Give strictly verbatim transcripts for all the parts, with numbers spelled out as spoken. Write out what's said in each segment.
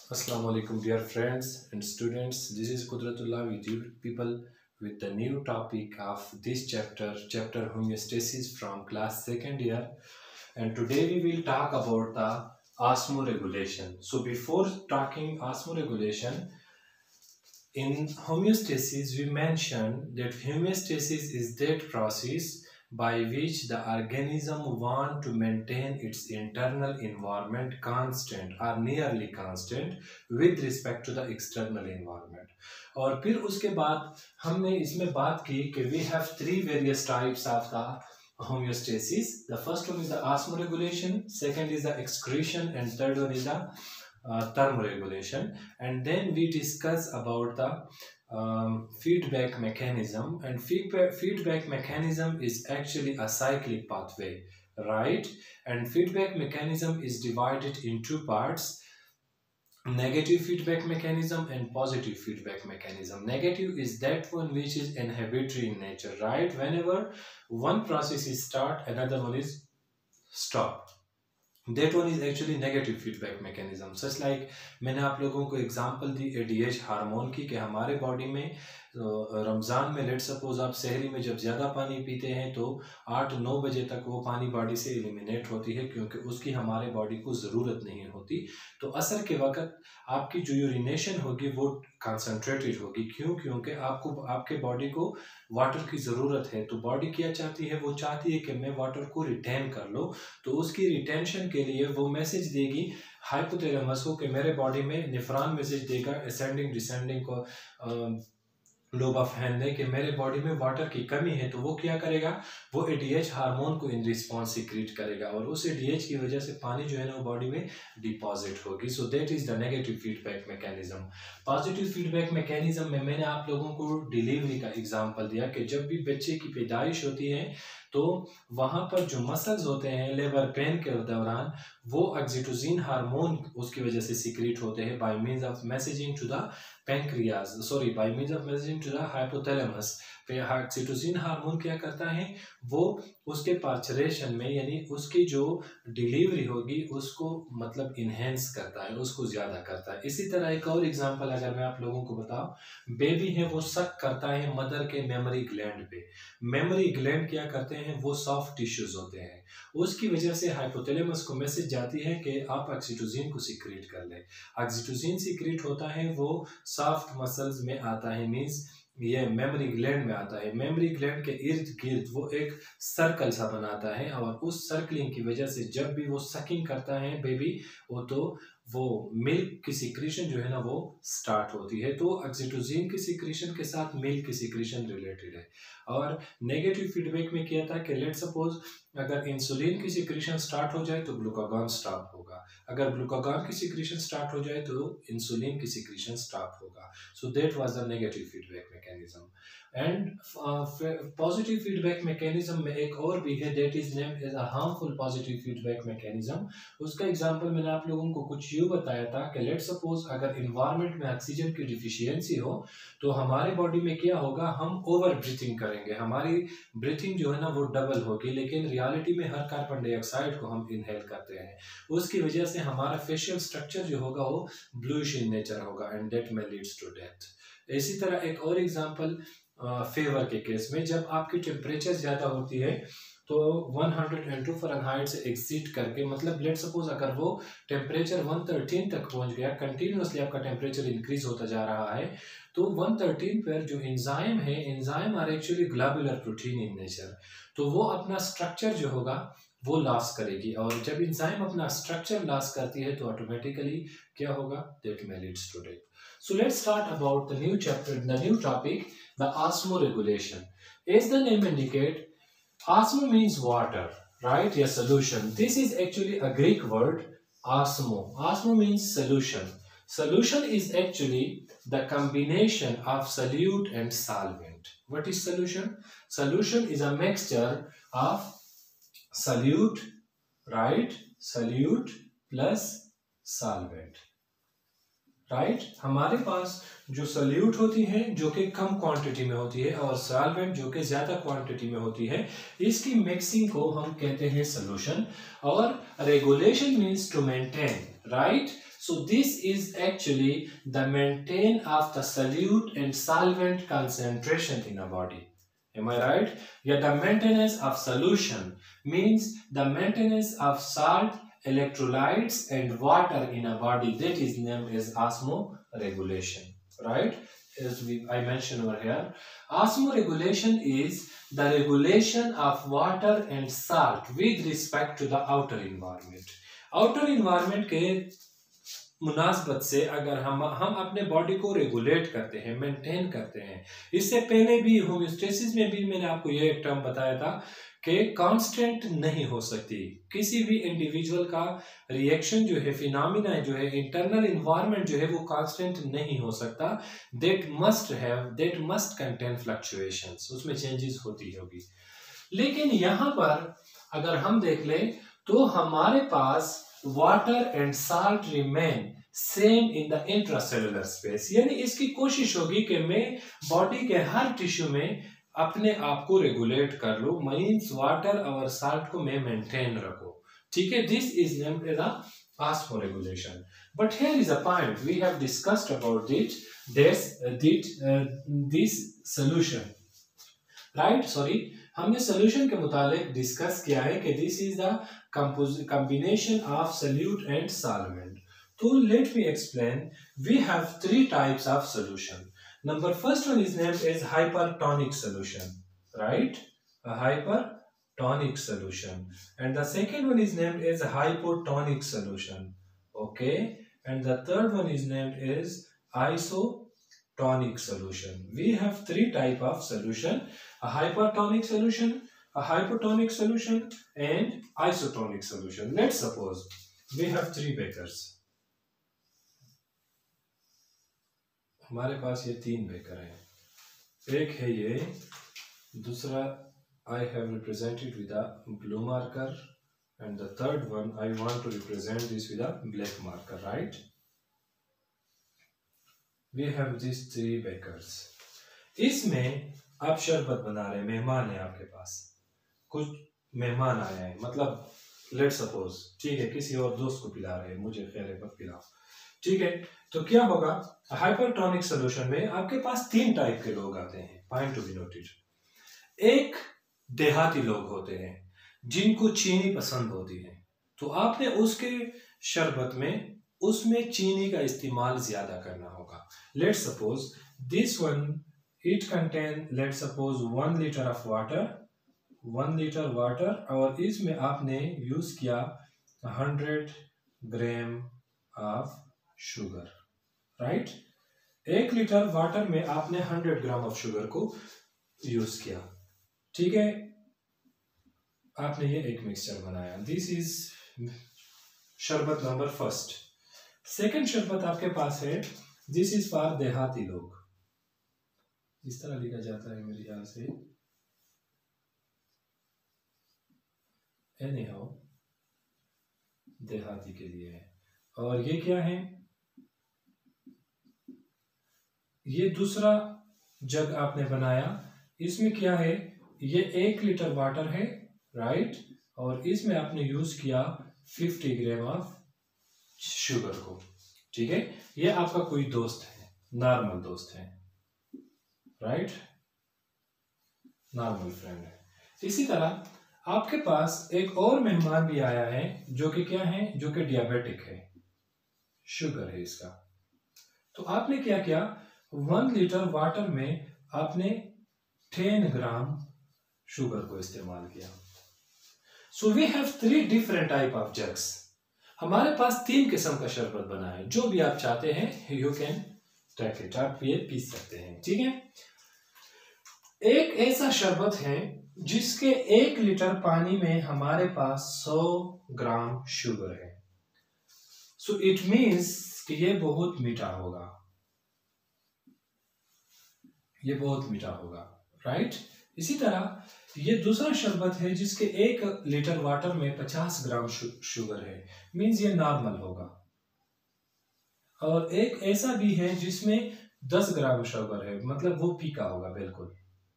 Assalamu alaikum, dear friends and students. This is Qudratullah with you people with the new topic of this chapter, chapter homeostasis from class second year. And today we will talk about the osmoregulation. So before talking osmoregulation, in homeostasis we mentioned that homeostasis is that process by which the organism want to maintain its internal environment constant or nearly constant with respect to the external environment. और फिर उसके बाद हमने इसमें बात की कि we have three various types of the homeostasis. The first one is the osmoregulation, second is the excretion, and third one is the uh, thermoregulation. And then we discuss about the um, feedback mechanism, and feedback feedback mechanism is actually a cyclic pathway, right? And feedback mechanism is divided in two parts: negative feedback mechanism and positive feedback mechanism. Negative is that one which is inhibitory in nature, right? Whenever one process is start, another one is stop. That one is actually negative feedback mechanism. Such like मैंने आप लोगों को example दी A D H hormone की कि हमारे body में रमज़ान में लेट सपोज आप शहरी में जब ज़्यादा पानी पीते हैं तो आठ नौ बजे तक वो पानी बॉडी से एलिमिनेट होती है क्योंकि उसकी हमारे बॉडी को ज़रूरत नहीं होती। तो असर के वक्त आपकी जो यूरिनेशन होगी वो कंसंट्रेटेड होगी। क्यों? क्योंकि आपको आपके बॉडी को वाटर की ज़रूरत है। तो बॉडी क्या चाहती है? वो चाहती है कि मैं वाटर को रिटेन कर लो। तो उसकी रिटेंशन के लिए वो मैसेज देगी हाइपोथैलेमस को कि मेरे बॉडी में नेफ्रॉन मैसेज देगा असेंडिंग डिसेंडिंग को लोब ऑफ हैंड कि मेरे बॉडी में वाटर की कमी है। तो वो क्या करेगा? वो ए डी एच हार्मोन को इन रिस्पॉन्स सीक्रेट करेगा और उस ए डी एच की वजह से पानी जो है ना वो बॉडी में डिपॉजिट होगी। So that is the negative feedback mechanism. Positive feedback mechanism में मैंने आप लोगों को डिलीवरी का एग्जांपल दिया कि जब भी बच्चे की पैदाइश होती है तो वहाँ पर जो मसल्स होते हैं लेबर पेन के दौरान वो ऑक्सीटोसिन हार्मोन उसकी वजह से सीक्रेट होते हैं by means of messaging to the pancreas sorry by means of messaging to the hypothalamus. Oxytocin hormone क्या करता है? वो उसके पार्चरेशन में यानी उसकी जो डिलीवरी होगी उसको मतलब इन्हेंस करता है, उसको ज़्यादा करता है। इसी तरह एक और एग्जांपल अगर मैं आप लोगों को बताऊं, बेबी है वो सक करता है मदर के मेमोरी ग्लैंड पे। मेमोरी ग्लैंड क्या करते हैं? वो सॉफ्ट टिश्यूज होते हैं। उसकी वजह से हाइपोथैलेमस को मैसेज जाती है कि आप ऑक्सीटोसिन को सीक्रेट कर लें। ऑक्सीटोसिन सीक्रेट होता है वो सॉफ्ट मसल्स में आता है, मीन्स ये मेमोरी ग्लैंड में आता है। मेमोरी ग्लैंड के इर्द गिर्द वो एक सर्कल सा बनाता है और उस सर्कलिंग की वजह से जब भी वो सकिंग करता है बेबी वो तो वो मिल्क की सिक्रीशन जो है ना वो स्टार्ट होती है। तो ऑक्सीटोसिन की सिक्रीशन के साथ मिल्क की सिक्रीशन रिलेटेड है। और नेगेटिव फीडबैक में क्या था कि लेट सपोज अगर इंसुलिन की सिक्रीशन स्टार्ट हो जाए तो ग्लूकागॉन स्टॉप होगा, अगर ग्लूकागॉन की सिक्रीशन स्टार्ट हो जाए तो इंसुलिन की सिक्रीशन स्टॉप होगा। So that was the negative feedback mechanism. And positive feedback mechanism में एक और भी है that is named as a harmful positive feedback mechanism. उसका एग्जांपल मैंने आप लोगों को कुछ यूं बताया था कि लेट सपोज अगर इन्वायरमेंट में ऑक्सीजन की डिफिशियंसी हो तो हमारे बॉडी में क्या होगा? हम ओवर ब्रीथिंग करेंगे, हमारी ब्रीथिंग जो है ना वो डबल होगी, लेकिन रियलिटी में हर कार्बन डाइऑक्साइड को हम इनहेल करते हैं। उसकी वजह से हमारा फेशियल स्ट्रक्चर जो होगा वो ब्लूइश इन नेचर होगा and that may leads to death. इसी तरह एक और एग्जांपल फेवर के केस में जब आपकी टेम्परेचर ज़्यादा होती है तो वन हंड्रेड टू फ़ारेनहाइट से एक्सीड करके मतलब लेट सपोज अगर वो टेम्परेचर वन थर्टीन तक पहुंच गया, कंटिन्यूसली आपका टेम्परेचर इंक्रीज होता जा रहा है, तो वन थर्टीन पर जो एंजाइम है, enzyme are actually globular protein in nature, तो वो अपना स्ट्रक्चर जो होगा वो लॉस करेगी और जब एंजाइम अपना स्ट्रक्चर लॉस करती है तो ऑटोमेटिकली क्या होगा? That may leads to death. So let's start about the new chapter, the new topic, the osmoregulation. As the name indicates, osmo means water, right? A solution. This is actually a Greek word, osmo. Osmo means solution. Solution is actually the combination of solute and solvent. What is solution? Solution is a mixture of solute, right? Solute plus solvent. Right right? हमारे पास जो salute होती है जो कि कम quantity में होती है और सॉल्वेंट जो कि ज्यादा क्वांटिटी में होती है, इसकी मिक्सिंग को हम कहते हैं सॉल्यूशन। और regulation means to maintain, right? So this is actually the maintain of the solute and solvent concentration in a body. Am I right? Yeah, the maintenance of solution means the maintenance of salt, electrolytes and water in a body. That is named as osmoregulation, right? As we I mentioned over here, osmoregulation is the regulation of water and salt with respect to the outer environment. Outer environment के मुनासबत से अगर हम हम अपने body को regulate करते हैं, मेंटेन करते हैं। इससे पहले भी होम्योस्टेसिस में भी मैंने आपको ये एक टर्म बताया था कि कांस्टेंट नहीं हो सकती। किसी भी इंडिविजुअल का रिएक्शन जो है, फिनोमिना जो है, इंटरनल इन्वायरमेंट जो है वो कांस्टेंट नहीं हो सकता। That must have that must contain fluctuations, उसमें चेंजेस होती होगी। लेकिन यहाँ पर अगर हम देख लें तो हमारे पास water and salt remain same in the intracellular space, यानी इसकी कोशिश होगी कि मैं बॉडी के हर टिश्यू में अपने आप को रेगुलेट कर लूं, मींस वाटर और साल्ट को मैं मेंटेन रखूं। ठीक है, this is named as osmoregulation. But here is a point we have discussed about it. This this uh, this solution, right? Sorry, हमने solution के मुतालिक डिस्कस किया है कि this is the combination of solute and solvent. So let me explain. We have three types of solution. Number first one is named as hypertonic solution, right? A hypertonic solution. And the second one is named as hypotonic solution. Okay. And the third one is named as isotonic solution. We have three type of solution: a hypertonic solution, a hypotonic solution, and isotonic solution. Let's suppose we have three bakers. हमारे पास ये तीन baker हैं। एक है ये, दूसरा I have represented with a blue marker, and the third one I want to represent this with a black marker, right? We have these three bakers. इसमें आप शरबत बना रहे हैं, मेहमान है आपके पास, कुछ मेहमान आए हैं, मतलब लेट सपोज, ठीक है, किसी और दोस्त को पिला रहे हैं, मुझे खैर मत पिलाओ, ठीक है। तो क्या होगा, हाइपरटोनिक सॉल्यूशन में आपके पास तीन टाइप के लोग आते हैं, पॉइंट टू बी नोटेड। एक देहाती लोग होते हैं जिनको चीनी पसंद होती है, तो आपने उसके शरबत में उसमें चीनी का इस्तेमाल ज्यादा करना होगा। Let suppose this one it contain let suppose one litre of water, one litre water, और इसमें आपने यूज किया hundred gram of sugar, right. एक लीटर वाटर में आपने हंड्रेड ग्राम ऑफ शुगर को यूज किया, ठीक है। आपने ये एक मिक्सचर बनाया। This is sharbat number first. Second शरबत आपके पास है, दिस इज फॉर देहाती लोग, इस तरह लिखा जाता है मेरे ख्याल से, एनीहाउ देहाती के लिए है। और ये क्या है, ये दूसरा जग आपने बनाया, इसमें क्या है, ये एक लीटर वाटर है, राइट, और इसमें आपने यूज किया फिफ्टी ग्राम ऑफ शुगर को, ठीक है। ये आपका कोई दोस्त है, नॉर्मल दोस्त है, राइट, नॉर्मल फ्रेंड है। इसी तरह आपके पास एक और मेहमान भी आया है जो कि क्या है, जो कि डियाबिटिक है, शुगर है इसका। तो आपने क्या किया, वन लीटर वाटर में आपने टेन ग्राम शुगर को इस्तेमाल किया। So we have three different type of jugs. हमारे पास तीन किस्म का शरबत बना है, जो भी आप चाहते हैं यू कैन टेक इट, आप ये पी सकते हैं, ठीक है। एक ऐसा शरबत है जिसके एक लीटर पानी में हमारे पास सौ ग्राम शुगर है। सो इट मीन्स कि ये बहुत मीठा होगा, ये बहुत मीठा होगा, राइट। इसी तरह ये दूसरा शरबत है जिसके एक लीटर वाटर में पचास ग्राम शुगर है, मीन्स ये नॉर्मल होगा। और एक ऐसा भी है जिसमें दस ग्राम शुगर है, मतलब वो फीका होगा बिल्कुल,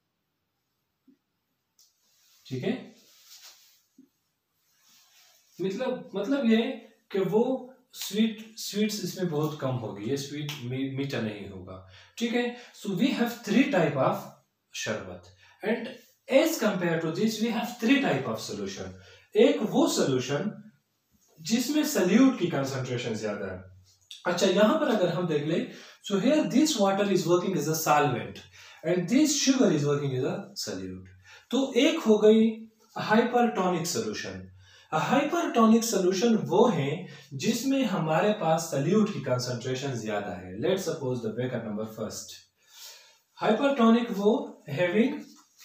ठीक है। मतलब मतलब ये कि वो स्वीट स्वीट्स इसमें बहुत कम होगी, ये स्वीट मीठा नहीं होगा, ठीक है। So we have three type of sharbat and as compare to this we have three type of solution. एक वो सोल्यूशन जिसमें सल्यूट की कंसंट्रेशन ज्यादा है। अच्छा, यहां पर अगर हम देख ले, so here this water is working as a solvent and this sugar is working as a solute. तो एक हो गई हाइपरटोनिक सोल्यूशन। हाइपरटोनिक सोल्यूशन वो है जिसमें हमारे पास सल्यूट की कंसंट्रेशन ज्यादा है। Let's suppose the beaker number first. Hypertonic वो having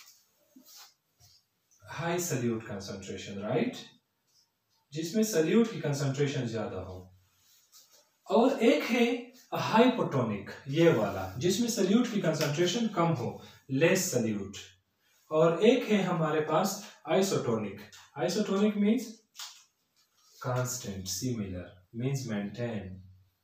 high solute concentration, right, जिसमें सल्यूट की कंसंट्रेशन ज्यादा हो। और एक है हाइपोटोनिक, ये वाला जिसमें सल्यूट की कंसंट्रेशन कम हो, लेस सल्यूट। और एक है हमारे पास isotonic. Isotonic means constant, similar means maintain,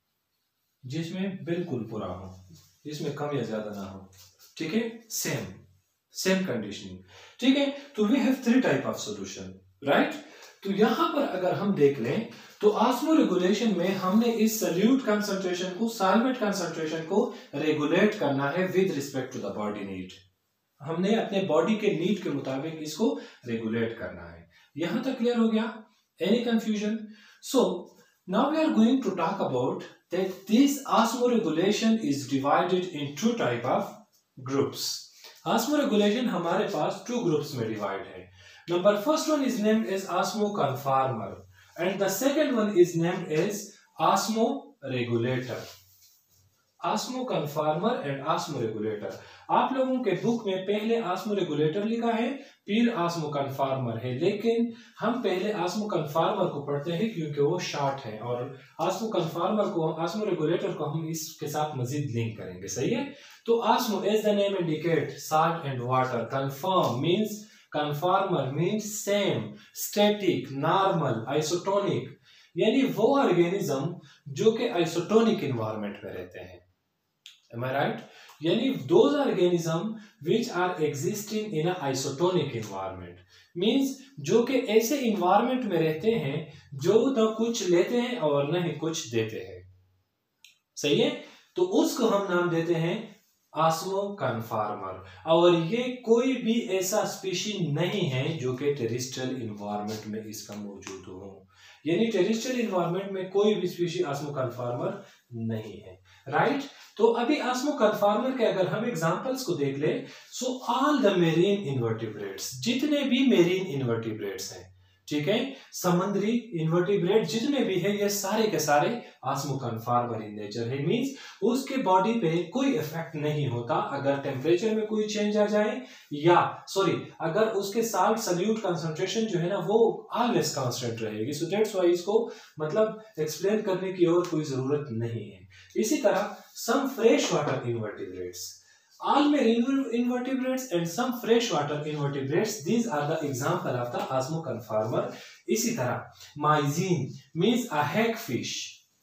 जिसमें बिल्कुल पूरा हो, जिसमें कम या ज्यादा ना हो, ठीक है, सेम सेम कंडीशनिंग, ठीक है। तो we have three type of solution, right. तो यहां पर अगर हम देख लें तो ऑस्मो रेगुलेशन में हमने इस सल्यूट कंसंट्रेशन को, सॉल्वेंट कंसंट्रेशन को रेगुलेट करना है with respect to the body need. हमने अपने बॉडी के नीड के मुताबिक इसको रेगुलेट करना है। यहां तक क्लियर हो गया? Any confusion? So now we are going to talk about that this osmo regulation is divided in two type of groups. Osmo regulation हमारे पास टू ग्रुप्स में डिवाइड है। Number first one is named as osmo conformer and the second one is named as osmo regulator. Osmo conformer and osmo regulator. आप लोगों के book में पहले osmo regulator लिखा है, फिर ऑस्मो कन्फॉर्मर है, लेकिन हम पहले ऑस्मो कन्फॉर्मर को पढ़ते हैं क्योंकि वो शॉर्ट है, और ऑस्मो कन्फॉर्मर को, ऑस्मो रेगुलेटर को हम इसके साथ मजीद लिंक करेंगे, सही है। तो osmo as the name indicate, salt and water. Conform means, conformer means same, static, normal, isotonic, यानी वो ऑर्गेनिज्म जो कि आइसोटोनिक इन्वायरमेंट में रहते हैं। Am I right? यानी those organism which are existing in a isotonic environment means जो कि ऐसे environment में रहते हैं जो न कुछ लेते हैं और न ही कुछ देते हैं, सही है। तो उसको हम नाम देते हैं ऑस्मो कन्फॉर्मर। और ये कोई भी ऐसा स्पीशी नहीं है जो कि टेरेस्ट्रियल इन्वायरमेंट में इसका मौजूद हो, यानी टेरेस्ट्रियल इन्वायरमेंट में कोई भी स्पीशी ऑस्मो कन्फॉर्मर नहीं है, राइट। तो अभी ऑस्मो कन्फॉर्मर के अगर हम एग्जांपल्स को देख ले, so all the marine invertebrates, जितने भी मेरीन इन्वर्टिब्रेट्स हैं, ठीक है, समुद्री इन्वर्टिब्रेट जितने भी है, ये सारे के सारे ऑस्मो कन्फॉर्मर इन नेचर है। मींस उसके बॉडी पे कोई इफेक्ट नहीं होता अगर टेम्परेचर में कोई चेंज आ जाए, या सॉरी अगर उसके साल्ट सल्यूट कंसंट्रेशन जो है ना वो ऑलवेज कांस्टेंट रहेगी। सो दैट्स व्हाई इसको मतलब एक्सप्लेन करने की और कोई जरूरत नहीं है। इसी तरह some freshwater invertebrates, all marine invertebrates and some freshwater invertebrates, these are the example of the osmo conformer। इसी तरह myzine means a hagfish।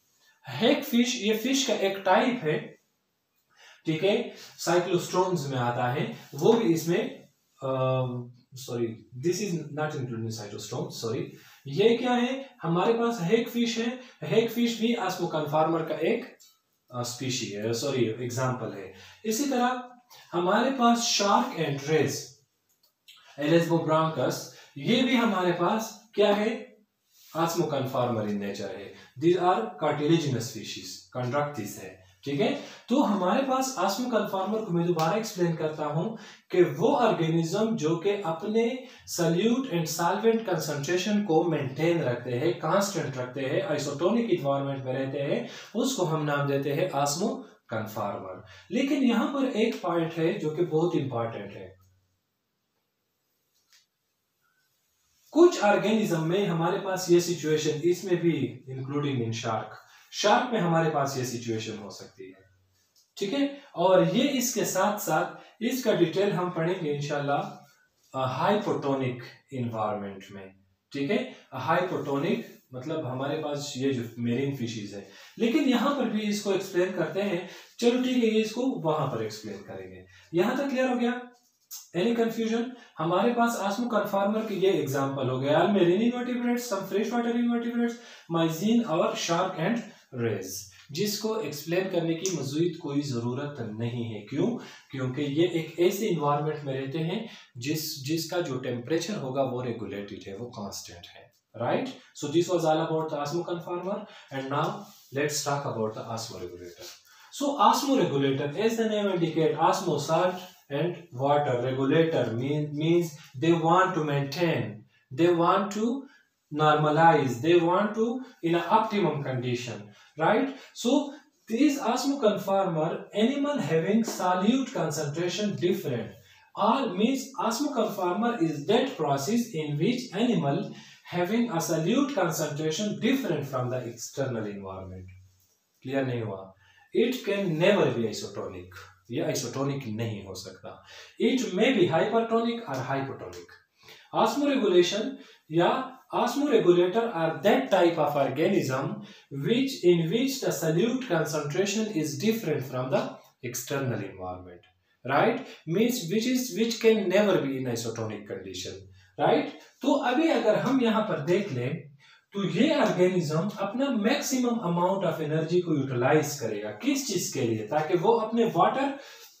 hagfish ये फिश का एक टाइप है, ठीक है, साइक्लोस्ट्रोम्स में आता है, वो भी इसमें sorry this is not including cyclostomes, sorry ये क्या है, हमारे पास hagfish है। hagfish भी ऑस्मो कन्फॉर्मर का एक स्पीशी है, सॉरी एग्जाम्पल है। इसी तरह हमारे पास शार्क एंड रेस, एलेस्बोब्रांकस, ये भी हमारे पास क्या है, ऑस्मो कन्फॉर्मर इन नेचर है। दीज आर कार्टिलेजिनस स्पीशीज, कंट्रैक्टिस है, ठीक है। तो हमारे पास ऑस्मो कन्फॉर्मर को मैं दोबारा एक्सप्लेन करता हूं कि वो ऑर्गेनिज्म जो कि अपने सल्यूट एंड सॉल्वेंट कंसंट्रेशन को मेंटेन रखते हैं, कांस्टेंट रखते हैं, आइसोटोनिक इन्वायरमेंट में रहते हैं, उसको हम नाम देते हैं ऑस्मो कन्फॉर्मर। लेकिन यहां पर एक पॉइंट है जो कि बहुत इंपॉर्टेंट है। कुछ ऑर्गेनिज्म में हमारे पास ये सिचुएशन, इसमें भी इंक्लूडिंग इन शार्क, शार्क में हमारे पास ये सिचुएशन हो सकती है, ठीक है। और ये इसके साथ साथ इसका डिटेल हम पढ़ेंगे इंशाल्लाह हाइपोटोनिक इन्वायरमेंट में, ठीक है। हाइपोटोनिक मतलब हमारे पास ये जो मेरीन फिशेज है, लेकिन यहां पर भी इसको एक्सप्लेन करते हैं। चलो ठीक है, ये इसको वहां पर एक्सप्लेन करेंगे। यहां तक क्लियर हो गया? Any confusion? हमारे पास ऑस्मो कन्फॉर्मर के ये एग्जांपल हो गया, marine invertebrates, some fresh water invertebrates, Myxine और शार्क एंड रेज, जिसको एक्सप्लेन करने की मज़ीद कोई ज़रूरत नहीं है। क्यों? क्योंकि ये एक ऐसे इन्वायरमेंट में रहते हैं जिस जिसका जो टेम्परेचर होगा वो रेगुलेटेड है, वो कांस्टेंट है, right? So this was all about the osmo conformer and now let's talk about the osmo regulator. So osmo regulator, as the name indicate, osmo salt and water, regulator mean, means they want to maintain, they want to normalize, they want to in an optimum condition, right? So these osmo conformer, animal having solute concentration different, or means osmo conformer is that process in which animal having a solute concentration different from the external environment. Clear नहीं हुआ? It can never be isotonic, ये isotonic नहीं हो सकता। It may be hypertonic और hypotonic. Osmoregulation या osmoregulator are that type of organism which in which the solute concentration is different from the external environment, right? Means which is which can never be in isotonic condition, right? तो अभी अगर हम यहाँ पर देख लें तो ये ऑर्गेनिज्म अपना मैक्सिमम अमाउंट ऑफ एनर्जी को यूटिलाइज करेगा, किस चीज के लिए? ताकि वो अपने वाटर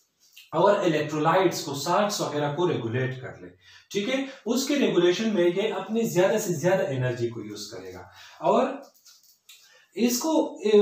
और इलेक्ट्रोलाइट्स को, साल्ट्स वगैरह को रेगुलेट कर ले, ठीक है? उसके रेगुलेशन में ये अपनी ज्यादा से ज्यादा एनर्जी को यूज करेगा और इसको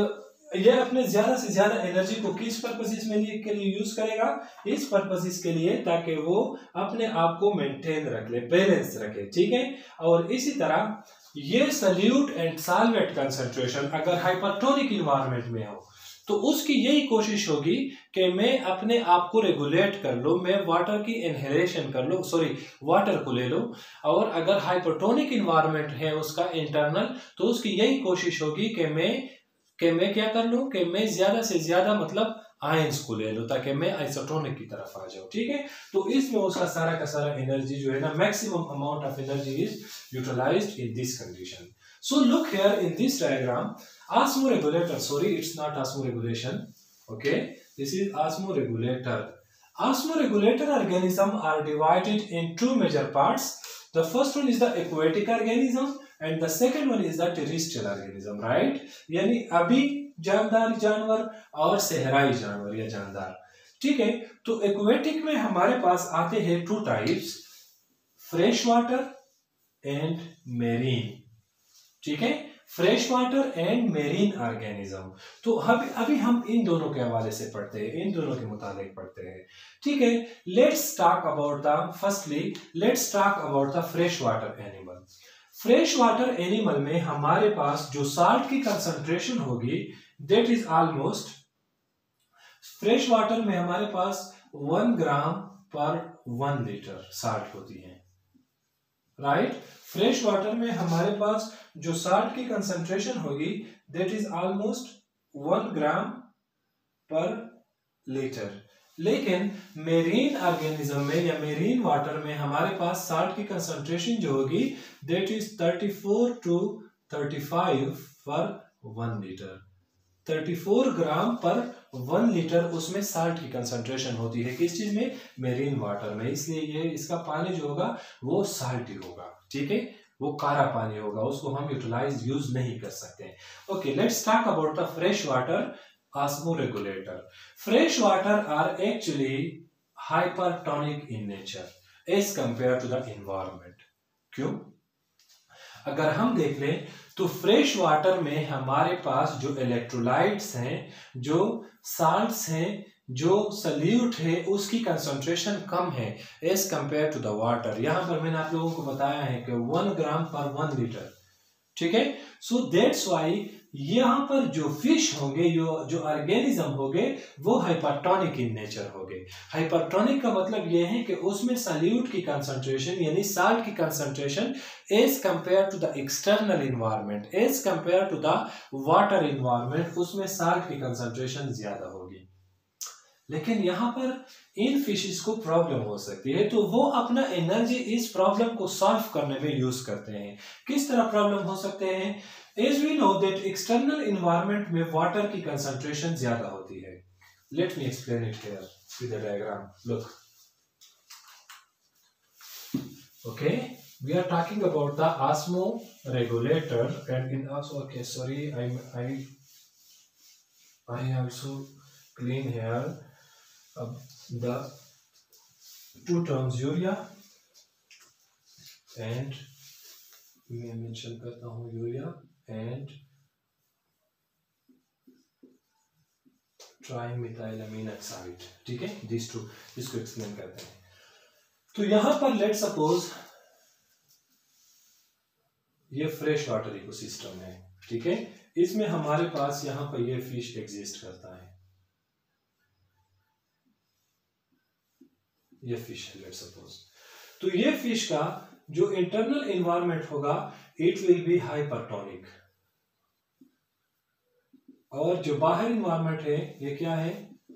ये अपने ज्यादा से ज्यादा एनर्जी को किस पर्पसेस में लिए के लिए यूज करेगा? इस पर्पसेस के लिए ताकि वो अपने आप को मेंटेन रख ले, बैलेंस रखे, ठीक है? और इसी तरह ये सल्यूट एंड सॉल्वेंट कंसंट्रेशन अगर हाइपरटोनिक इन्वायरमेंट में हो तो उसकी यही कोशिश होगी कि मैं अपने आप को रेगुलेट कर लूं, मैं वाटर की इनहेलेशन कर लूं, सॉरी वाटर को ले लूं। और अगर हाइपरटोनिक इन्वायरमेंट है उसका इंटरनल, तो उसकी यही कोशिश होगी कि मैं कि मैं क्या कर लूं कि मैं ज्यादा से ज्यादा मतलब आयंस को ले लूं ताकि मैं आइसोटोनिक की तरफ आ जाऊं, ठीक है? तो इसमें उसका सारा का सारा एनर्जी जो है ना, maximum amount of energy is utilized in this condition. So look here in this diagram, osmoregulator, sorry it's not osmoregulation, okay, this is osmoregulator. Osmoregulator organism are divided in two major parts. The first one is the aquatic organism and the second one is the terrestrial organism, right? यानी अभी जानदार जानवर और सहराई जानवर या जानदार, ठीक है? तो एक्वेटिक में हमारे पास आते हैं two types, fresh water and marine, ठीक है? Fresh water and marine organism. तो अभी अभी हम इन दोनों के हवाले से पढ़ते हैं, इन दोनों के मुताबिक पढ़ते हैं, ठीक है? Let's talk about the firstly let's talk about the fresh water animal. Fresh water animal में हमारे पास जो साल्ट की कंसंट्रेशन होगी that is almost, fresh water में हमारे पास one gram per one litre salt होती है, राइट? फ्रेश वाटर में हमारे पास जो साल्ट की कंसंट्रेशन होगी that is almost one gram per litre. लेकिन मेरीन ऑर्गेनिज्म में या मेरीन वाटर में हमारे पास साल्ट की कंसंट्रेशन जो होगी that is thirty four to thirty five per one litre. Thirty four gram per one litre उसमें साल्ट की कंसंट्रेशन होती है, किस चीज में? मेरीन वाटर में। इसलिए ये इसका पानी जो होगा वो साल्टी होगा, ठीक है? वो कारा पानी होगा, उसको हम यूटिलाइज यूज नहीं कर सकते। Okay, let's talk about the fresh water osmoregulator. Fresh water are actually hypertonic in nature as compared to the environment. क्यों? अगर हम देख लें तो फ्रेश वाटर में हमारे पास जो इलेक्ट्रोलाइट्स हैं, जो साल्ट्स हैं, जो सल्यूट है, उसकी कंसंट्रेशन कम है as compare to the water. यहां पर मैंने आप लोगों को बताया है कि one gram per one litre, ठीक है? सो दैट्स वाई यहाँ पर जो फिश होंगे, जो जो ऑर्गेनिज्म होंगे वो हाइपरटोनिक इन नेचर होंगे। हाइपरटोनिक का मतलब ये है कि उसमें सल्यूट की कंसंट्रेशन यानी साल्ट की concentration as compare to the external environment, as compare to the water environment, उसमें साल्ट की कंसंट्रेशन ज्यादा होगी। लेकिन यहाँ पर इन फिशेस को प्रॉब्लम हो सकती है, तो वो अपना एनर्जी इस प्रॉब्लम को सॉल्व करने में यूज करते हैं। किस तरह प्रॉब्लम हो सकते हैं? As we know that external environment में वाटर की कंसंट्रेशन ज्यादा होती है। Let me explain it here with the diagram. Look, Okay, we are talking about the osmoregulator, and in also, okay, sorry, I I I also clean here uh, the two terms urea and मैं mention करता हूँ urea and trimethylamine oxide, ठीक है, this to, इसको explain करते हैं। तो यहां पर लेट सपोज ये फ्रेश वाटर इकोसिस्टम है, ठीक है, इसमें हमारे पास यहां पर ये फिश एग्जिस्ट करता है, ये फिश है लेट सपोज। तो ये फिश का जो इंटरनल एनवायरनमेंट होगा इट विल बी हाइपरटोनिक, और जो बाहर एनवायरनमेंट है ये क्या है,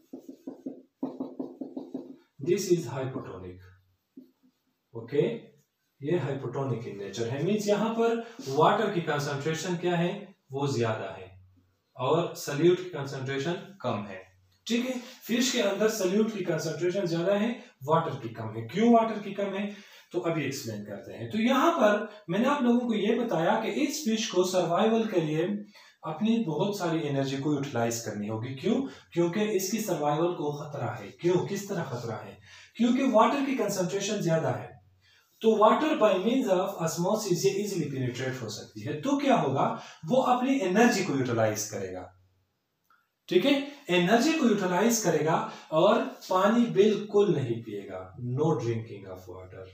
दिस इज हाइपोटोनिक। ओके, ये हाइपोटोनिक इन नेचर है, मींस यहां पर वाटर की कंसंट्रेशन क्या है, वो ज्यादा है और सल्यूट की कंसंट्रेशन कम है, ठीक है। फिश के अंदर सल्यूट की कंसंट्रेशन ज्यादा है, वाटर की कम है। क्यों वाटर की कम है, तो अभी एक्सप्लेन करते हैं। तो यहां पर मैंने आप लोगों को यह बताया कि इस फिश को सर्वाइवल के लिए अपनी बहुत सारी एनर्जी को यूटिलाइज करनी होगी। क्यों, क्योंकि इसकी सर्वाइवल को खतरा है। क्यों, किस तरह खतरा है, क्योंकि वाटर की कंसंट्रेशन ज्यादा है, तो water by means of osmosis ये इजीली पेनिट्रेट हो सकती है। तो क्या होगा, वो अपनी एनर्जी को यूटिलाइज करेगा, ठीक है, एनर्जी को यूटिलाइज करेगा और पानी बिल्कुल नहीं पिएगा, no drinking of water.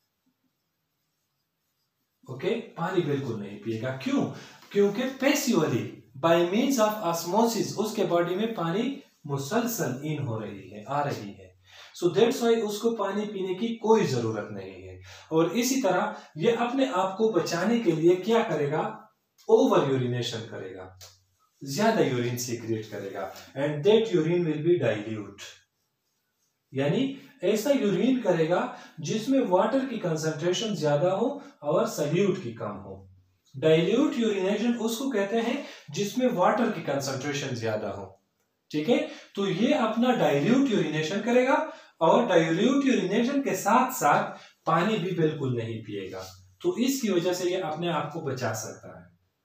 Okay, पानी बिल्कुल नहीं पिएगा। क्यों, क्योंकि passively by means of osmosis उसके बॉडी में पानी मुसलसल इन हो रही है, आ रही है, सो दैट्स व्हाई उसको पानी पीने की कोई जरूरत नहीं है। और इसी तरह ये अपने आप को बचाने के लिए क्या करेगा, ओवर यूरिनेशन करेगा, ज्यादा यूरिन सीक्रेट करेगा, and that urine will be dilute, यानी ऐसा यूरिन करेगा जिसमें वाटर की कंसंट्रेशन ज्यादा हो और सल्यूट की कम हो। डाइल्यूट यूरिनेशन उसको कहते हैं जिसमें वाटर की कंसंट्रेशन ज्यादा हो, ठीक है। तो ये अपना डाइल्यूट यूरिनेशन करेगा और डाइल्यूट यूरिनेशन के साथ साथ पानी भी बिल्कुल नहीं पिएगा, तो इसकी वजह से ये अपने आप को बचा सकता है।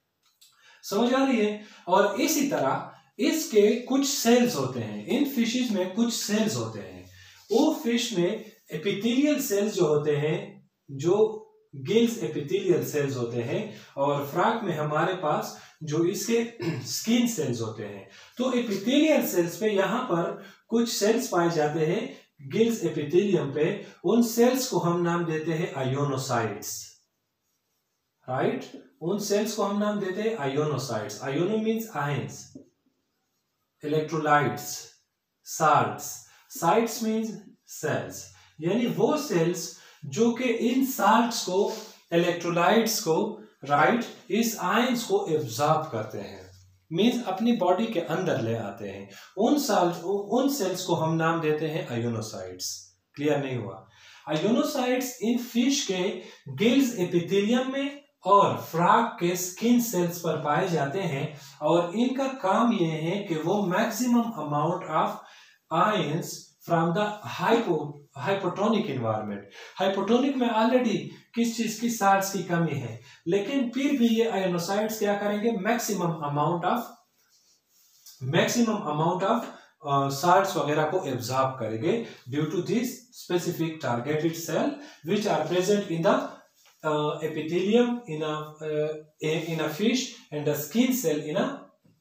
समझ आ रही है। और इसी तरह इसके कुछ सेल्स होते हैं, इन फिशेस में कुछ सेल्स होते हैं, वो फिश में एपिथेलियल सेल्स जो होते हैं, जो गिल्स एपिथेलियल सेल्स होते हैं, और फ्रॉग में हमारे पास जो इसके स्किन सेल्स होते हैं। तो एपिथेलियल सेल्स पे यहाँ पर कुछ सेल्स पाए जाते हैं गिल्स एपिथेलियम पे, उन सेल्स को हम नाम देते हैं आयोनोसाइट्स, राइट, उन सेल्स को हम नाम देते हैं ionocytes. Iono means ions, electrolytes, salts, cytes means cells, यानी वो सेल्स जो कि इन साल्ट्स को, इलेक्ट्रोलाइट्स को, राइट, इस आयंस को एब्जॉर्ब करते हैं, मींस अपनी बॉडी के अंदर ले आते हैं। उन साल्ट उन सेल्स को हम नाम देते हैं आयोनोसाइट्स। क्लियर नहीं हुआ? आयोनोसाइट्स इन फिश के गिल्स एपिथेलियम में और फ्रॉग के स्किन सेल्स पर पाए जाते हैं, और इनका काम यह है कि वो maximum amount of ions from the hypo hypotonic environment, hypotonic में ऑलरेडी किस चीज की, साल्ट्स की कमी है, लेकिन फिर भी ये आयोनोसाइट्स क्या करेंगे, maximum amount of maximum amount of salts वगैरह को एब्जॉर्ब करेंगे due to this specific targeted cell which are present in the Uh, epithelium in a uh, in a fish and a skin cell in a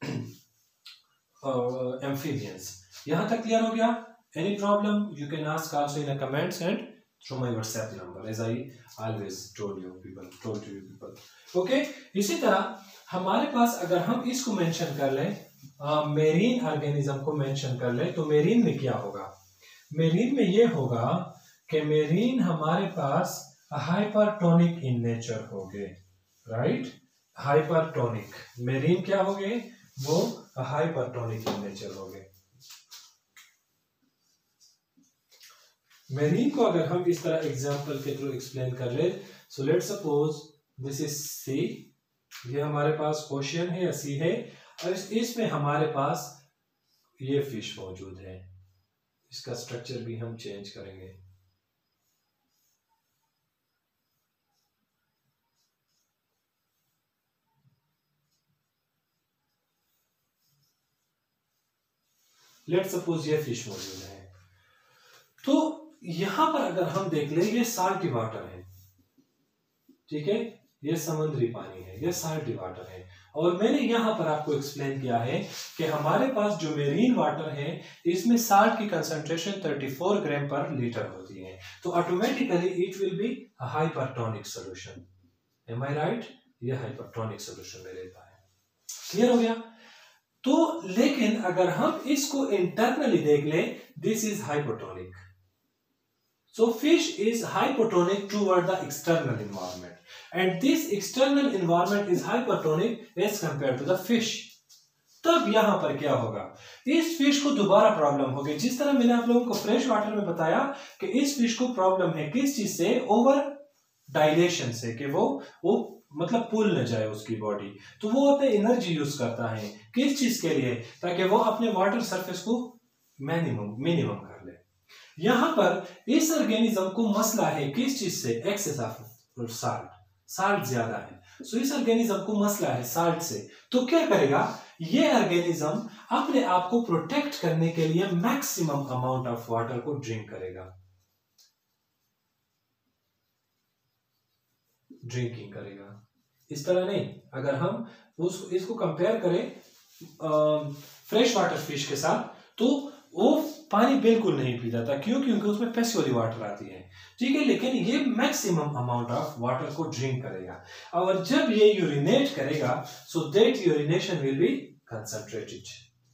uh, amphibians. यहाँ तक clear हो गया? Any problem you can ask also in the comments and through my WhatsApp number, as I always told you people, told you people. Okay? इसी तरह हमारे पास अगर हम इसको मेंशन कर लें, मेरीन ऑर्गेनिज्म को मेंशन कर लें, तो मेरीन में क्या होगा? मेरीन में ये होगा कि मेरीन हमारे पास हाइपरटोनिक इन नेचर हो गए, राइट, हाइपरटोनिक मेरीन क्या हो गए, वो हाइपरटोनिक इन नेचर हो गए। मेरीन को अगर हम इस तरह एग्जांपल के थ्रू एक्सप्लेन कर ले, so let's suppose this is sea, ये हमारे पास ओशियन है या सी है, और इसमें हमारे पास ये फिश मौजूद है। इसका स्ट्रक्चर भी हम चेंज करेंगे। लेट सपोज ये फिश मौजूद है, तो यहां पर अगर हम देख ले ये साल्टी वाटर है, ठीक है, ये समुद्री पानी है, ये साल्टी वाटर है। और मैंने यहां पर आपको एक्सप्लेन किया है कि हमारे पास जो मेरीन वाटर है इसमें साल्ट की कंसंट्रेशन चौंतीस ग्राम पर लीटर होती है, तो automatically it will be a hypertonic solution. Am I right? ये हाइपरटोनिक सॉल्यूशन में रहता है। क्लियर हो गया? तो लेकिन अगर हम इसको इंटरनली देख ले, this is hypotonic. So fish is hypotonic toward the external environment, and this external environment is hypertonic as compared to the fish. तब यहां पर क्या होगा, इस फिश को दोबारा प्रॉब्लम होगी, जिस तरह मैंने आप लोगों को फ्रेश वाटर में बताया कि इस फिश को प्रॉब्लम है किस चीज से, ओवर डायलेशन से, कि वो वो मतलब पुल न जाए उसकी बॉडी, तो वो अपने एनर्जी यूज करता है किस चीज के लिए, ताकि वो अपने वाटर सरफेस को मिनिमम मिनिमम कर ले। यहां पर इस ऑर्गेनिज्म को मसला है किस चीज से, एक्सेस ऑफ साल्ट, साल्ट ज्यादा है, सो इस ऑर्गेनिज्म को मसला है साल्ट से। तो क्या करेगा ये ऑर्गेनिज्म, अपने आप को प्रोटेक्ट करने के लिए मैक्सिमम अमाउंट ऑफ वाटर को ड्रिंक करेगा, ड्रिंकिंग करेगा। इस तरह नहीं, अगर हम उस इसको कंपेयर करें फ्रेश वाटर फिश के साथ, तो वो पानी बिल्कुल नहीं पीता था, क्यों? क्योंकि उसमें पैसिवली वाटर आती है, ठीक है, लेकिन ये मैक्सिमम अमाउंट ऑफ वाटर को ड्रिंक करेगा। और जब ये यूरिनेट करेगा, so that urination will be concentrated.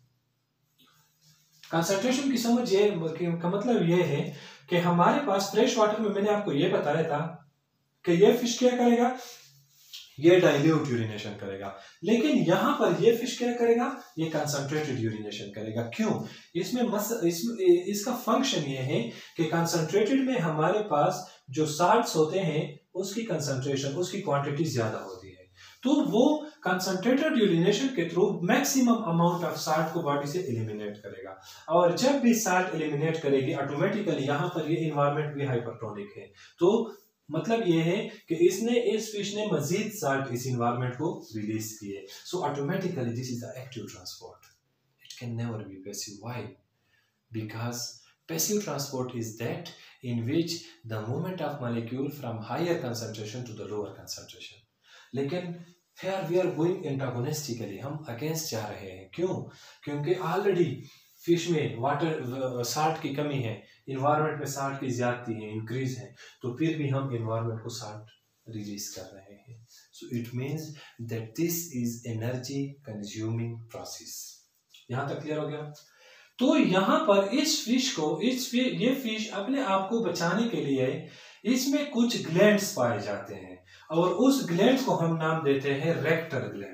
Concentration की समझ ये का मतलब ये है कि हमारे पास फ्रेश वाटर में मैंने आपको ये बताया था कि ये फिश क्या करेगा, ये डाइल्यूट यूरिनेशन करेगा, लेकिन यहां पर ये फिश क्या करेगा, ये कंसंट्रेटेड यूरिनेशन करेगा। क्यों? इसमें मस इसमें इसका फंक्शन ये है कि कंसंट्रेटेड में हमारे पास जो साल्ट्स होते हैं उसकी कंसंट्रेशन, उसकी क्वांटिटी ज्यादा होती है, तो वो कंसंट्रेटेड यूरिनेशन के through maximum amount of salt को बॉडी से एलिमिनेट करेगा। और जब भी साल्ट एलिमिनेट करेगी, ऑटोमेटिकली यहाँ पर ये एनवायरमेंट भी हाइपरटोनिक है, तो मतलब ये है कि इसने इस फिश ने मजीद साल्ट इस एनवायरमेंट को रिलीज किए, so automatically this is the active transport, it can never be passive. Why? Because passive transport is that in which the movement of molecule from higher concentration to the lower concentration. लेकिन here we are going antagonistically, हम against जा रहे हैं। क्यों? क्योंकि already fish में water salt की कमी है, इन्वायरमेंट में साल्ट की ज्यादती है, इंक्रीज है, तो फिर भी हम इन्वायरमेंट को साल्ट रिलीज कर रहे हैं। So it means that this is energy consuming process. यहां तक क्लियर हो गया? तो यहां पर इस फिश को इस फि, ये फिश अपने आप को बचाने के लिए इसमें कुछ ग्लैंड्स पाए जाते हैं, और उस ग्लैंड को हम नाम देते हैं रेक्टल ग्लैंड।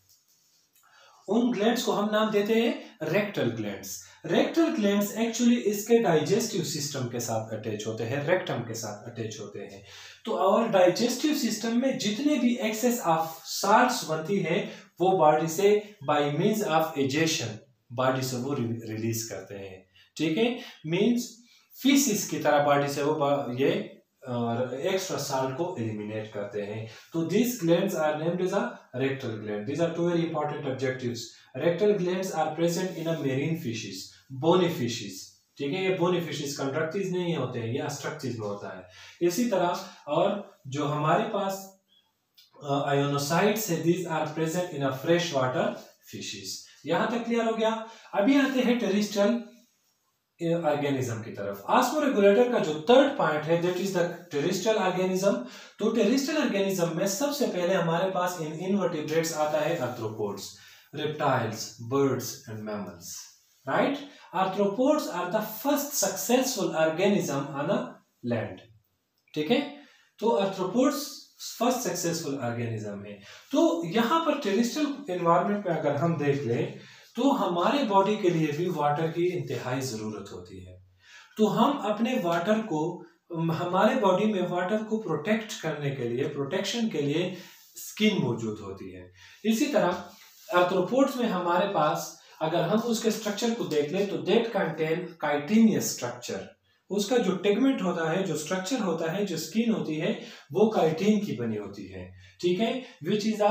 उन ग्लैंड्स को हम नाम देते हैं rectal glands. Rectal glands actually इसके डाइजेस्टिव सिस्टम के साथ अटैच होते हैं, रेक्टम के साथ अटैच होते हैं। तो और डाइजेस्टिव सिस्टम में जितने भी एक्सेस ऑफ साल्ट्स बनती है, वो बॉडी से by means of egestion body से वो रिलीज करते हैं, ठीक है, मींस फीसिस की तरह बॉडी से वो ये एक्स्ट्रा साल्ट को एलिमिनेट करते हैं। तो these glands are named as a rectal gland. These are two very important objectives. Rectal glands are present in a marine fishes, bony fishes. ठीक है, ये bony fishes कंट्रक्टिव नहीं होते हैं, ये अस्ट्रक्टिव में होता है। इसी तरह और जो हमारे पास आयोनोसाइट्स है, these are present in a fresh water fishes. यहां तक क्लियर हो गया? अभी आते हैं टेरेस्ट्रियल ऑर्गेनिज्म की तरफ। ऑस्मोरेगुलेटर का जो थर्ड पॉइंट है, that is the terrestrial organism. तो टेरेस्ट्रियल ऑर्गेनिज्म में सबसे पहले हमारे पास इन इनवर्टिब्रेट्स आता है arthropods, reptiles, birds and mammals, right? Arthropods are the first successful organism on a land, ठीक है, तो आर्थ्रोपोड्स फर्स्ट सक्सेसफुल ऑर्गेनिज्म है। तो यहां पर टेरेस्ट्रियल एनवायरनमेंट में अगर हम देख लें, तो हमारे बॉडी के लिए भी वाटर की इंतहाई जरूरत होती है। तो हम अपने वाटर को, हमारे बॉडी में वाटर को प्रोटेक्ट करने के लिए, प्रोटेक्शन के लिए स्किन मौजूद होती है। इसी तरह आर्थ्रोपोड्स में हमारे पास अगर हम उसके स्ट्रक्चर को देख लें, तो दैट कंटेन काइटिनियस स्ट्रक्चर। उसका जो टेगमेंट होता है, जो स्ट्रक्चर होता है, जो स्किन होती है, वो काइटिन की बनी होती है, ठीक है, विच इज अ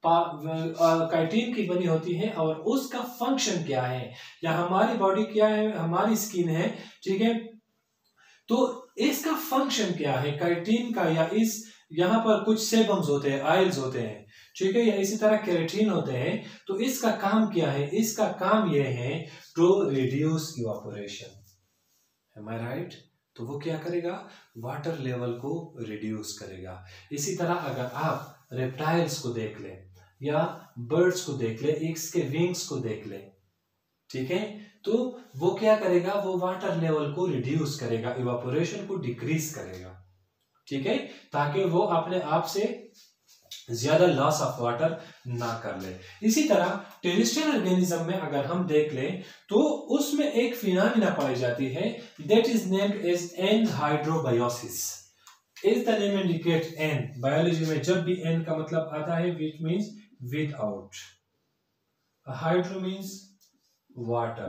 काइटिन की बनी होती है और उसका फंक्शन क्या है, या हमारी बॉडी क्या है, हमारी स्किन है, ठीक है, तो इसका फंक्शन क्या है काइटिन का, या इस यहाँ पर कुछ सेबम्स होते हैं, ऑयल्स होते हैं, ठीक है, या इसी तरह केराटिन होते हैं, तो इसका काम क्या है, इसका काम यह है to reduce evaporation, am I right. तो वो क्या करेगा, वाटर लेवल को रिड्यूस करेगा। इसी तरह अगर आप रेप्टाइल्स को देख लें या बर्ड्स को देख लें, इसके विंग्स को देख लें, ठीक है, तो वो क्या करेगा, वो वाटर लेवल को रिड्यूस करेगा, इवापोरेशन को डिक्रीज करेगा, ठीक है, ताकि वो अपने आप से ज्यादा लॉस ऑफ वाटर ना कर ले। इसी तरह टेरेस्ट्रियल ऑर्गेनिज्म में अगर हम देख लें तो उसमें एक फिनोमिना पाई जाती है, that is named as anhydrobiosis. Is the name indicate an, biology में जब भी एन का मतलब आता है which means without, hydro means water,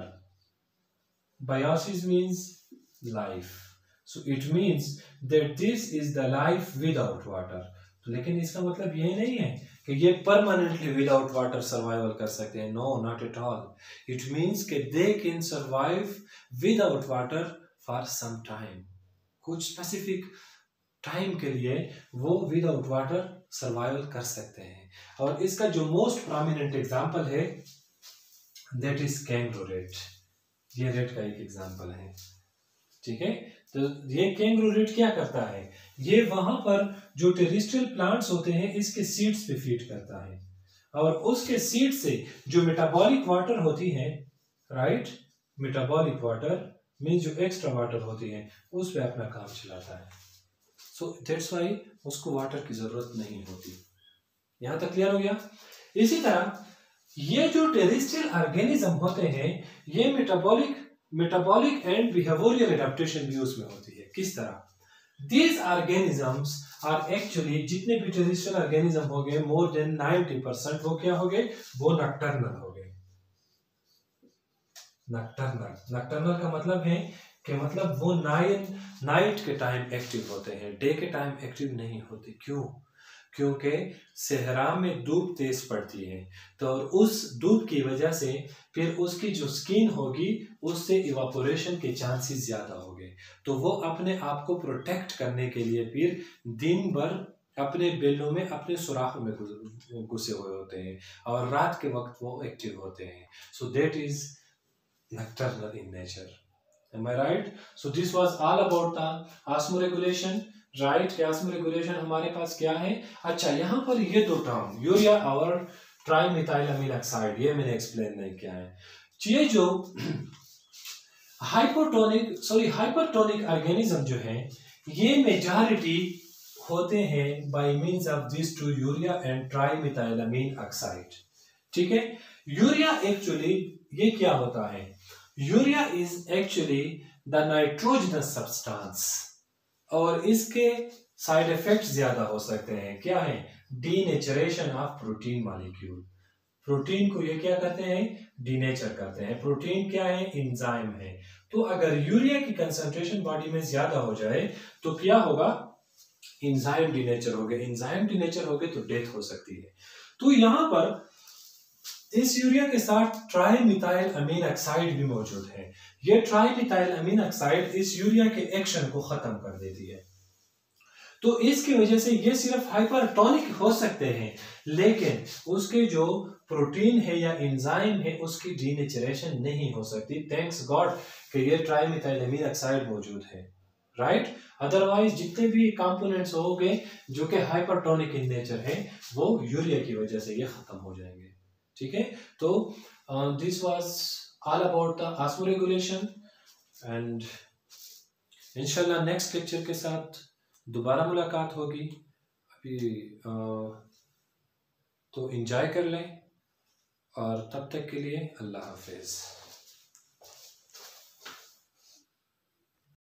biosis means life, so it means that this is the life without water। तो लेकिन इसका मतलब ये नहीं है कि ये परमानेंटली विदाउट वाटर सर्वाइवल कर सकते हैं, no not at all. It means कि they can survive without water for some time, कुछ स्पेसिफिक टाइम के लिए वो विदाउट वाटर सर्वाइवल कर सकते हैं। और इसका जो मोस्ट प्रोमिनेंट एग्जाम्पल है दैट इज कैंगरू रेट, ये रेट का एक एग्जाम्पल है, ठीक है। तो ये कैंगरू रेट क्या करता है, ये वहां पर जो टेरेस्ट्रियल प्लांट्स होते हैं इसके सीड्स पे फीड करता है, और उसके सीड से जो मेटाबॉलिक वाटर होती है, राइट, मेटाबॉलिक वाटर मीन जो एक्स्ट्रा वाटर होती है उस पे अपना काम चलाता है। सो दैट्स व्हाई उसको वाटर की जरूरत नहीं होती। यहां तक क्लियर हो गया। इसी तरह ये जो टेरेस्ट्रियल ऑर्गेनिज्म होते हैं ये metabolic metabolic and behavioural adaptation भी उसमें होती है। किस तरह, दीज ऑर्गेनिजम्स आर एक्चुअली, जितने भी टेरेस्ट्रियल ऑर्गेनिज्म हो गए मोर देन नाइंटी परसेंट वो क्या हो गए, वो नॉकटर्नल हो गए। नॉकटर्नल, नॉकटर्नल का मतलब है कि मतलब वो नाइट नाइट के टाइम एक्टिव होते हैं, डे के टाइम एक्टिव नहीं होते। क्यों, क्योंकि सहरा में धूप तेज पड़ती है, तो उस धूप की वजह से फिर उसकी जो स्किन होगी उससे इवापोरेशन के चांसेस ज्यादा होंगे, तो वो अपने आप को प्रोटेक्ट करने के लिए फिर दिन भर अपने बेलों में, अपने सुराखों में घुसे हुए होते हैं, और रात के वक्त वो एक्टिव होते हैं। So that is nocturnal in nature, am I right. So this was all about the osmoregulation, right. Osmoregulation हमारे पास क्या है, अच्छा यहाँ पर ये दो टर्म यूरिया और ट्राइमिथाइलअमीन ऑक्साइड, ये मैंने एक्सप्लेन नहीं किया है। ये जो हाइपोटोनिक सॉरी हाइपरटोनिक ऑर्गेनिज्म जो है ये मेजॉरिटी होते हैं by means of this two urea and trimethylamine oxide, ठीक है। यूरिया एक्चुअली ये क्या होता है, urea is actually the nitrogenous substance, और इसके साइड इफेक्ट्स ज्यादा हो सकते हैं। क्या है, denaturation of protein molecule, protein को ये क्या करते हैं, डीनेचर करते हैं। प्रोटीन क्या है, एंजाइम है। तो अगर यूरिया की कंसंट्रेशन बॉडी में ज्यादा हो जाए तो क्या होगा, एंजाइम डीनेचर हो गए, एंजाइम डीनेचर हो गए तो डेथ हो सकती है। तो यहां पर इस यूरिया के साथ ट्राइमिथाइल अमीन ऑक्साइड भी मौजूद है। ये ट्राइमिथाइल अमीन ऑक्साइड इस यूरिया के एक्शन को खत्म कर देती है, तो इसकी वजह से ये सिर्फ हाइपरटोनिक हो सकते हैं, लेकिन उसके जो प्रोटीन है या एंजाइम है उसकी डीनेचरेशन नहीं हो सकती। थैंक्स गॉड कि ये ट्राइमिथाइल अमीन ऑक्साइड मौजूद है, राइट। अदरवाइज जितने भी कंपोनेंट्स हो गए जो कि हाइपरटोनिक इन नेचर है वो यूरिया की वजह से ये खत्म हो जाएंगे, ठीक है। तो this was all about the osmoregulation, and इंशाल्लाह नेक्स्ट लेक्चर के साथ दोबारा मुलाकात होगी। अभी uh, तो एंजॉय कर लें, और तब तक के लिए अल्लाह हाफिज।